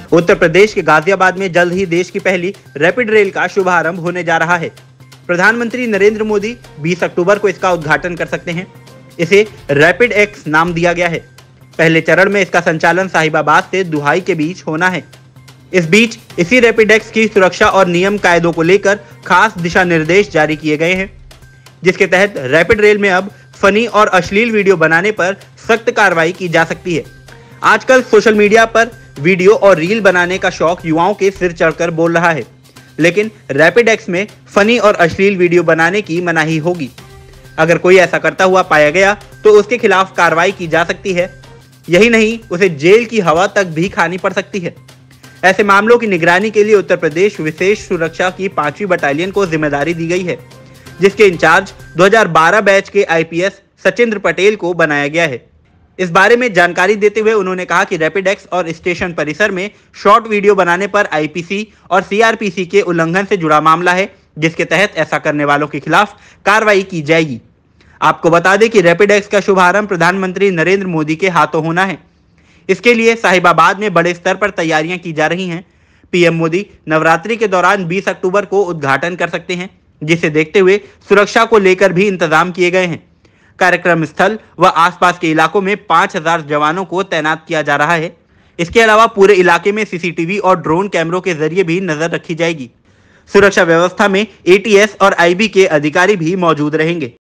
उत्तर प्रदेश के गाजियाबाद में जल्द ही देश की पहली रैपिड रेल का शुभारंभ होने जा रहा है। प्रधानमंत्री नरेंद्र मोदी 20 अक्टूबर को इसका उद्घाटन कर सकते हैं। इसे रैपिड एक्स नाम दिया गया है। पहले चरण में इसका संचालन साहिबाबाद से दुहाई के बीच होना है। इस बीच इसी रैपिड एक्स की सुरक्षा और नियम कायदों को लेकर खास दिशा निर्देश जारी किए गए हैं, जिसके तहत रैपिड रेल में अब फनी और अश्लील वीडियो बनाने पर सख्त कार्रवाई की जा सकती है। आजकल सोशल मीडिया पर वीडियो और रील बनाने का शौक युवाओं के सिर चढ़कर बोल रहा है, लेकिन रैपिड एक्स में फनी और अश्लील वीडियो बनाने की मनाही होगी। अगर कोई ऐसा करता हुआ पाया गया तो उसके खिलाफ कार्रवाई की जा सकती है। यही नहीं, उसे जेल की हवा तक भी खानी पड़ सकती है। ऐसे मामलों की निगरानी के लिए उत्तर प्रदेश विशेष सुरक्षा की 5वीं बटालियन को जिम्मेदारी दी गई है, जिसके इंचार्ज 2012 बैच के आईपीएस सचिंद्र पटेल को बनाया गया है। इस बारे में जानकारी देते हुए उन्होंने कहा कि रैपिड एक्स और स्टेशन परिसर में शॉर्ट वीडियो बनाने पर आईपीसी और सीआरपीसी के उल्लंघन से जुड़ा मामला है, जिसके तहत ऐसा करने वालों के खिलाफ कार्रवाई की जाएगी। आपको बता दें कि रैपिड एक्स का शुभारंभ प्रधानमंत्री नरेंद्र मोदी के हाथों होना है। इसके लिए साहिबाबाद में बड़े स्तर पर तैयारियां की जा रही हैं। पीएम मोदी नवरात्रि के दौरान 20 अक्टूबर को उद्घाटन कर सकते हैं, जिसे देखते हुए सुरक्षा को लेकर भी इंतजाम किए गए हैं। कार्यक्रम स्थल व आसपास के इलाकों में 5000 जवानों को तैनात किया जा रहा है। इसके अलावा पूरे इलाके में सीसीटीवी और ड्रोन कैमरों के जरिए भी नजर रखी जाएगी। सुरक्षा व्यवस्था में एटीएस और आईबी के अधिकारी भी मौजूद रहेंगे।